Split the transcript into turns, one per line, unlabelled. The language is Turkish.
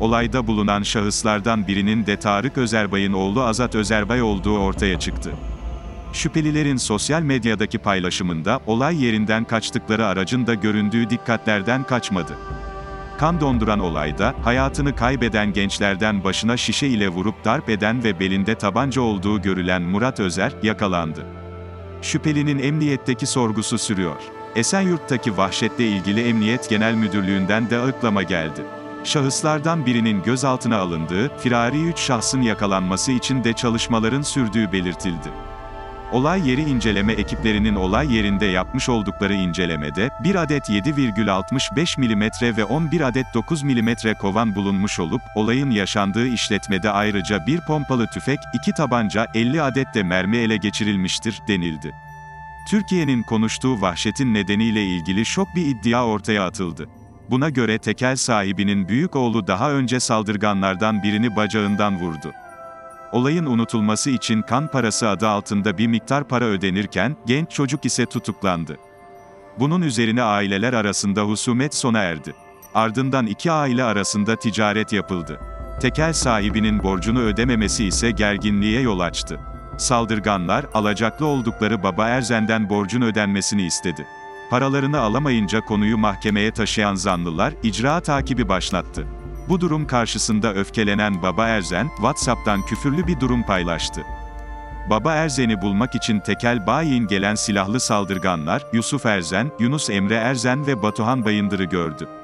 Olayda bulunan şahıslardan birinin de Tarık Özerbay'ın oğlu Azat Özerbay olduğu ortaya çıktı. Şüphelilerin sosyal medyadaki paylaşımında, olay yerinden kaçtıkları aracın da göründüğü dikkatlerden kaçmadı. Kan donduran olayda, hayatını kaybeden gençlerden başına şişe ile vurup darp eden ve belinde tabanca olduğu görülen Murat Özer, yakalandı. Şüphelinin emniyetteki sorgusu sürüyor. Esenyurt'taki vahşetle ilgili Emniyet Genel Müdürlüğü'nden de açıklama geldi. Şahıslardan birinin gözaltına alındığı, firari 3 şahsın yakalanması için de çalışmaların sürdüğü belirtildi. Olay yeri inceleme ekiplerinin olay yerinde yapmış oldukları incelemede, 1 adet 7,65 mm ve 11 adet 9 mm kovan bulunmuş olup, olayın yaşandığı işletmede ayrıca bir pompalı tüfek, 2 tabanca, 50 adet de mermi ele geçirilmiştir, denildi. Türkiye'nin konuştuğu vahşetin nedeniyle ilgili şok bir iddia ortaya atıldı. Buna göre tekel sahibinin büyük oğlu daha önce saldırganlardan birini bacağından vurdu. Olayın unutulması için kan parası adı altında bir miktar para ödenirken, genç çocuk ise tutuklandı. Bunun üzerine aileler arasında husumet sona erdi. Ardından iki aile arasında ticaret yapıldı. Tekel sahibinin borcunu ödememesi ise gerginliğe yol açtı. Saldırganlar, alacaklı oldukları Baba Erzen'den borcun ödenmesini istedi. Paralarını alamayınca konuyu mahkemeye taşıyan zanlılar, icra takibi başlattı. Bu durum karşısında öfkelenen Baba Erzen, WhatsApp'tan küfürlü bir durum paylaştı. Baba Erzen'i bulmak için tekel bayiin gelen silahlı saldırganlar, Yusuf Erzen, Yunus Emre Erzen ve Batuhan Bayındır'ı gördü.